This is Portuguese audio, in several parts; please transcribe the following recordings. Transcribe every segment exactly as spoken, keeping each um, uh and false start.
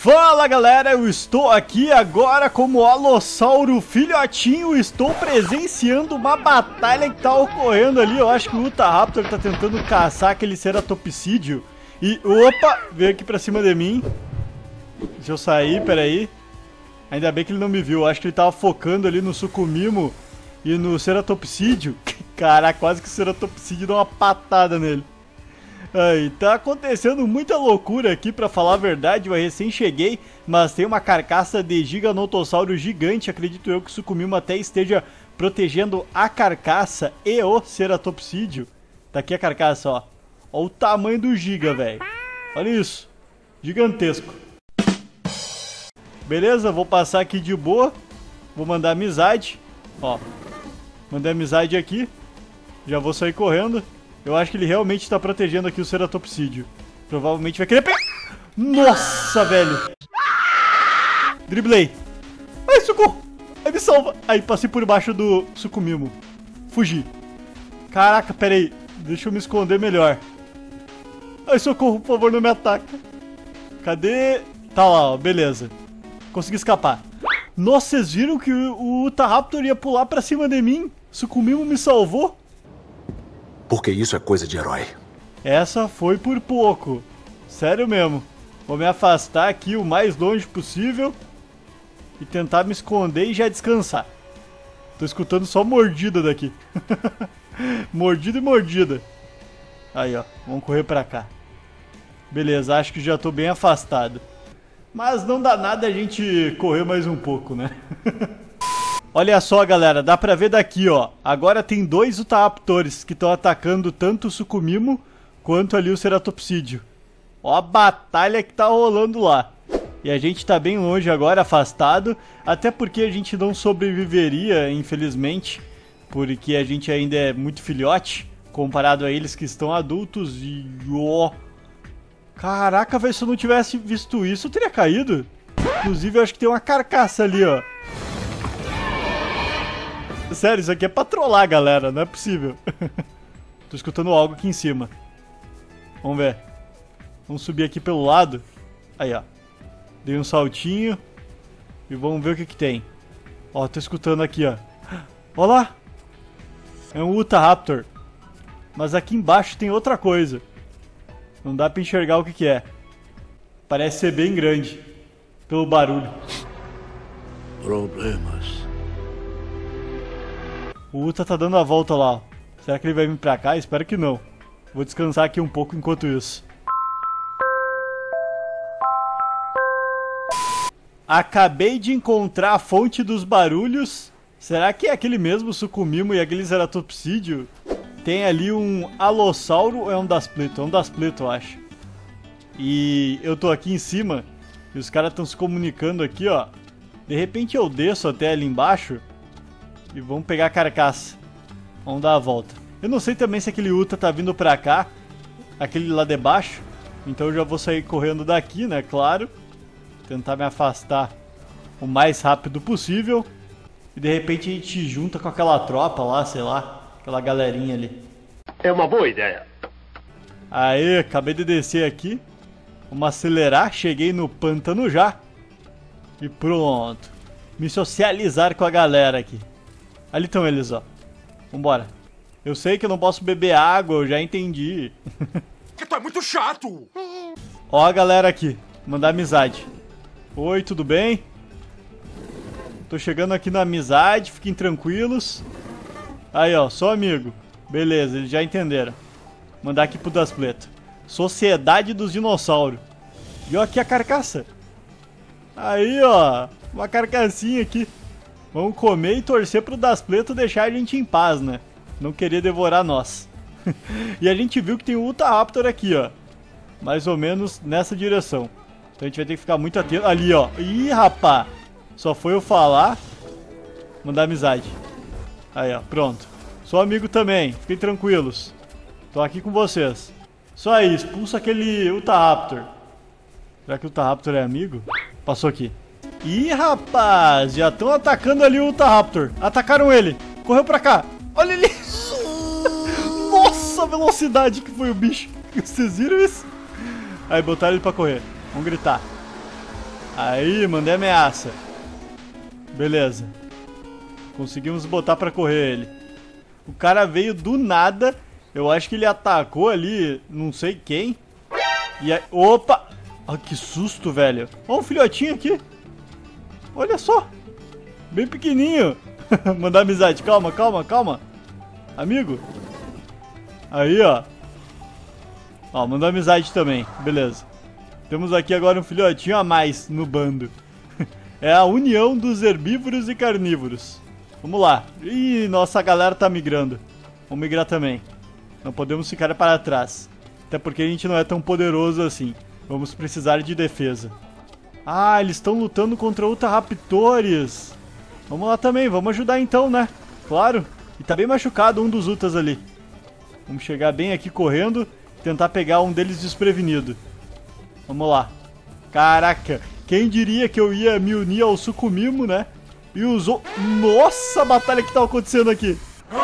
Fala galera, eu estou aqui agora como Alossauro filhotinho, estou presenciando uma batalha que tá ocorrendo ali. Eu acho que o Utahraptor tá tentando caçar aquele ceratopsídeo. E, opa, veio aqui pra cima de mim. Deixa eu sair, peraí. Ainda bem que ele não me viu, eu acho que ele tava focando ali no Sucumimo e no ceratopsídeo. Caraca, quase que o ceratopsídeo deu uma patada nele. Aí, tá acontecendo muita loucura aqui, pra falar a verdade. Eu recém cheguei, mas tem uma carcaça de Gigantossauro gigante. Acredito eu que o Sucumimo até esteja protegendo a carcaça e o ceratopsídeo. Tá aqui a carcaça, ó. Olha o tamanho do giga, velho. Olha isso. Gigantesco. Beleza, vou passar aqui de boa. Vou mandar amizade. Ó, mandei amizade aqui. Já vou sair correndo. Eu acho que ele realmente está protegendo aqui o ceratopsídeo. Provavelmente vai querer pegar. Nossa, velho. Driblei. Ai, socorro. Ai, me salva. Aí, passei por baixo do Sucumimo. Fugi. Caraca, pera aí. Deixa eu me esconder melhor. Ai, socorro, por favor, não me ataca. Cadê? Tá lá, ó. Beleza. Consegui escapar. Nossa, vocês viram que o Utahraptor ia pular pra cima de mim? Sucumimo me salvou? Porque isso é coisa de herói. Essa foi por pouco. Sério mesmo. Vou me afastar aqui o mais longe possível e tentar me esconder e já descansar. Tô escutando só mordida daqui. Mordida e mordida. Aí, ó. Vamos correr pra cá. Beleza, acho que já tô bem afastado. Mas não dá nada a gente correr mais um pouco, né? Olha só, galera, dá pra ver daqui, ó. Agora tem dois Utahraptores que estão atacando tanto o Sucumimo quanto ali o ceratopsídeo. Ó a batalha que tá rolando lá. E a gente tá bem longe agora, afastado. Até porque a gente não sobreviveria, infelizmente. Porque a gente ainda é muito filhote comparado a eles que estão adultos. E ó... Caraca, velho, se eu não tivesse visto isso, eu teria caído. Inclusive, eu acho que tem uma carcaça ali, ó. Sério, isso aqui é pra trollar, galera. Não é possível. Tô escutando algo aqui em cima. Vamos ver. Vamos subir aqui pelo lado. Aí, ó. Dei um saltinho. E vamos ver o que que tem. Ó, tô escutando aqui, ó. Ó lá. É um Utahraptor. Mas aqui embaixo tem outra coisa. Não dá pra enxergar o que que é. Parece ser bem grande. Pelo barulho. Problemas. O Uta tá dando a volta lá, ó. Será que ele vai vir pra cá? Espero que não. Vou descansar aqui um pouco enquanto isso. Acabei de encontrar a fonte dos barulhos. Será que é aquele mesmo Sucumimo e aquele ceratopsídeo? Tem ali um Alossauro ou é um Daspleto? É um Daspleto, eu acho. E eu tô aqui em cima e os caras estão se comunicando aqui, ó. De repente eu desço até ali embaixo e vamos pegar a carcaça. Vamos dar a volta. Eu não sei também se aquele Uta tá vindo pra cá, aquele lá de baixo. Então eu já vou sair correndo daqui, né, claro. Tentar me afastar o mais rápido possível. E de repente a gente junta com aquela tropa lá, sei lá. Aquela galerinha ali. É uma boa ideia. Aê, acabei de descer aqui. Vamos acelerar, cheguei no pântano já. E pronto. Me socializar com a galera aqui. Ali estão eles, ó. Vambora. Eu sei que eu não posso beber água, eu já entendi. Que tu é muito chato! Ó a galera aqui. Mandar amizade. Oi, tudo bem? Tô chegando aqui na amizade, fiquem tranquilos. Aí, ó, sou amigo. Beleza, eles já entenderam. Mandar aqui pro Daspleto. Sociedade dos Dinossauros. E ó aqui a carcaça. Aí, ó. Uma carcassinha aqui. Vamos comer e torcer pro Daspleto deixar a gente em paz, né? Não querer devorar nós. E a gente viu que tem o Utahraptor aqui, ó. Mais ou menos nessa direção. Então a gente vai ter que ficar muito atento. Ali, ó. Ih, rapá. Só foi eu falar. Mandar amizade. Aí, ó, pronto. Sou amigo também, fiquem tranquilos. Tô aqui com vocês. Só aí, expulsa aquele Utahraptor. Será que o Utahraptor é amigo? Passou aqui. Ih, rapaz, já estão atacando ali o Utahraptor. Atacaram ele. Correu pra cá. Olha ele. Nossa, a velocidade que foi o bicho. Vocês viram isso? Aí, botaram ele pra correr. Vamos gritar. Aí, mandei ameaça. Beleza. Conseguimos botar pra correr ele. O cara veio do nada. Eu acho que ele atacou ali, não sei quem. E aí... Opa! Ah, que susto, velho. Olha um filhotinho aqui. Olha só. Bem pequenininho. Mandar amizade. Calma, calma, calma. Amigo. Aí, ó. Ó, mandou amizade também. Beleza. Temos aqui agora um filhotinho a mais no bando. É a união dos herbívoros e carnívoros. Vamos lá. Ih, nossa galera tá migrando. Vamos migrar também. Não podemos ficar para trás. Até porque a gente não é tão poderoso assim. Vamos precisar de defesa. Ah, eles estão lutando contra Utaha Raptors. Vamos lá também, vamos ajudar então, né? Claro. E tá bem machucado um dos Utas ali. Vamos chegar bem aqui correndo. Tentar pegar um deles desprevenido. Vamos lá. Caraca, quem diria que eu ia me unir ao Sucumimo, né? E usou... Nossa, a batalha que tá acontecendo aqui.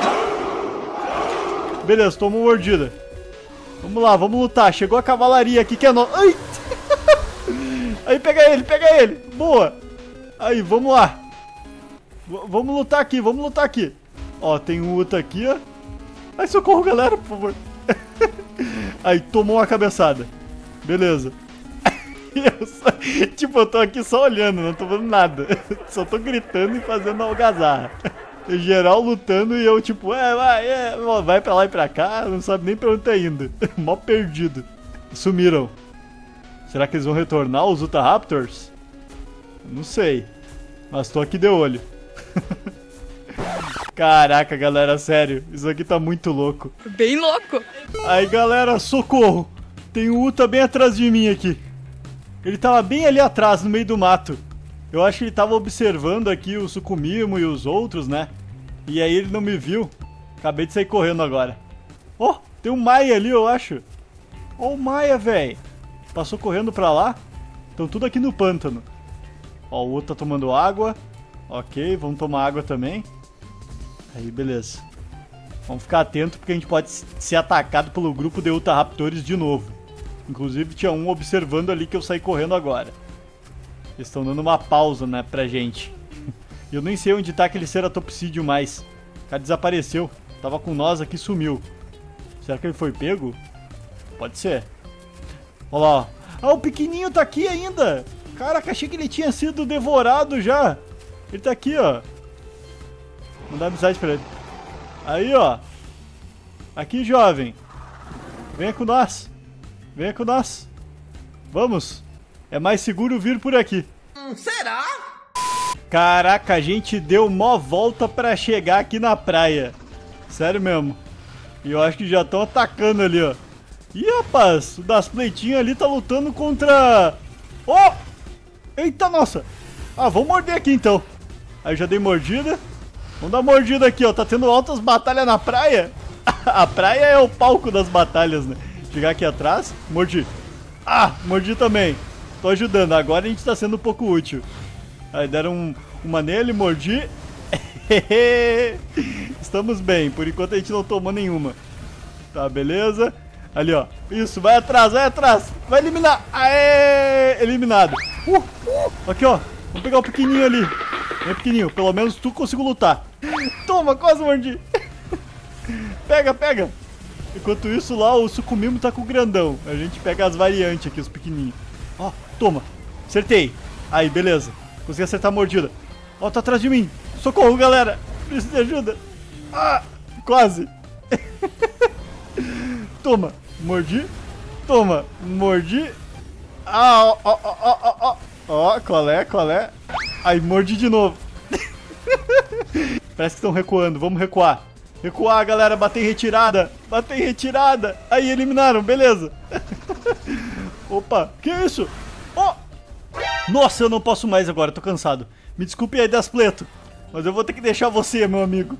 Beleza, tomou mordida. Vamos lá, vamos lutar. Chegou a cavalaria aqui que é nossa. Ai! Aí, pega ele, pega ele. Boa. Aí, vamos lá. V vamos lutar aqui, vamos lutar aqui. Ó, tem um Uta aqui, ó. Ai, socorro, galera, por favor. Aí, tomou uma cabeçada. Beleza. Eu só, tipo, eu tô aqui só olhando, não tô fazendo nada. Só tô gritando e fazendo algazarra. Em geral lutando e eu tipo, é, vai, é, vai pra lá e pra cá, não sabe nem pra onde tá indo. Mó perdido. Sumiram. Será que eles vão retornar os Utaha Raptors? Não sei. Mas tô aqui de olho. Caraca, galera, sério. Isso aqui tá muito louco. Bem louco. Aí, galera, socorro. Tem um Uta bem atrás de mim aqui. Ele tava bem ali atrás, no meio do mato. Eu acho que ele tava observando aqui o Sucumimo e os outros, né? E aí ele não me viu. Acabei de sair correndo agora. Oh, tem um Maia ali, eu acho. Ó, oh, o Maia, velho. Passou correndo pra lá. Estão tudo aqui no pântano. Ó, o outro tá tomando água. Ok, vamos tomar água também. Aí, beleza. Vamos ficar atento porque a gente pode ser atacado pelo grupo de Utaha Raptors de novo. Inclusive tinha um observando ali que eu saí correndo agora. Eles estão dando uma pausa, né, pra gente. Eu nem sei onde tá aquele ceratopsídeo mais. O cara desapareceu. Tava com nós aqui e sumiu. Será que ele foi pego? Pode ser. Olha lá, ó. Ah, o pequenininho tá aqui ainda. Caraca, achei que ele tinha sido devorado já. Ele tá aqui, ó. Vou dar amizade pra ele. Aí, ó. Aqui, jovem. Venha com nós. Venha com nós. Vamos. É mais seguro vir por aqui. Hum, será? Caraca, a gente deu mó volta pra chegar aqui na praia. Sério mesmo. E eu acho que já estão atacando ali, ó. Ih, rapaz, o das pleitinhas ali tá lutando contra... Oh! Eita, nossa. Ah, vamos morder aqui então. Aí já dei mordida. Vamos dar mordida aqui, ó. Tá tendo altas batalhas na praia. A praia é o palco das batalhas, né? Chegar aqui atrás, mordi. Ah, mordi também. Tô ajudando, agora a gente tá sendo um pouco útil. Aí deram um, uma nele, mordi. Estamos bem, por enquanto a gente não tomou nenhuma. Tá, beleza. Ali, ó. Isso, vai atrás, vai atrás. Vai eliminar. Aê! Eliminado. Uh, uh. Aqui, ó. Vamos pegar o pequenininho ali. É pequenininho, pelo menos tu consigo lutar. Toma, quase mordi. Pega, pega. Enquanto isso lá, o Sucumimo tá com o grandão. A gente pega as variantes aqui, os pequenininhos. Ó, toma. Acertei. Aí, beleza. Consegui acertar a mordida. Ó, tá atrás de mim. Socorro, galera. Preciso de ajuda. Ah, quase. Toma. Mordi. Toma. Mordi. Ah, ó, ó, ó, ó, ó. Ó, qual é, qual é? Aí, mordi de novo. Parece que estão recuando. Vamos recuar. Recuar, galera. Bater em retirada. Bater em retirada. Aí, eliminaram. Beleza. Opa. Que isso? Oh. Nossa, eu não posso mais agora. Tô cansado. Me desculpe aí, Despleto. Mas eu vou ter que deixar você, meu amigo.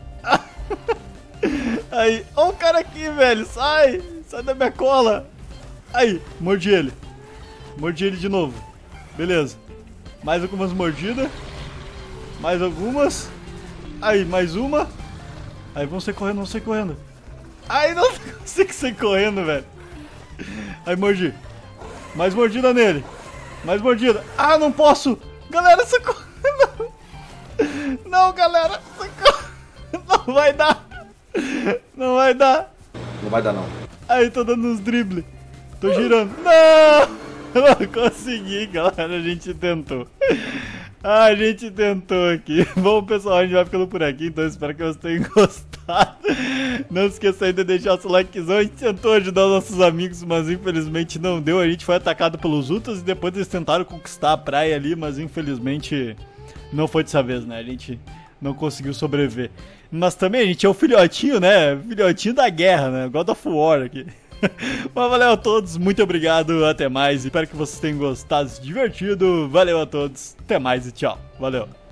Aí. Ó o cara aqui, velho. Sai. Sai da minha cola. Aí. Mordi ele. Mordi ele de novo. Beleza. Mais algumas mordidas. Mais algumas. Aí, mais uma. Aí, vamos sair correndo, vamos sair correndo. Aí, não consigo sair correndo, velho. Aí, mordi. Mais mordida nele. Mais mordida. Ah, não posso. Galera, socorro. Não, não galera. Socorro. Não vai dar. Não vai dar. Não vai dar, não. Aí, tô dando uns dribles. Tô girando. Não. Não consegui, galera. A gente tentou. Ah, a gente tentou aqui. Bom, pessoal, a gente vai ficando por aqui. Então, espero que vocês tenham gostado. Não se esqueça aí de deixar seu likezão. A gente tentou ajudar os nossos amigos, mas infelizmente não deu. A gente foi atacado pelos Ultras e depois eles tentaram conquistar a praia ali, mas infelizmente não foi dessa vez, né? A gente não conseguiu sobreviver. Mas também a gente é o filhotinho, né? Filhotinho da guerra, né? God of War aqui. Mas valeu a todos, muito obrigado, até mais. Espero que vocês tenham gostado, se divertido. Valeu a todos, até mais e tchau. Valeu.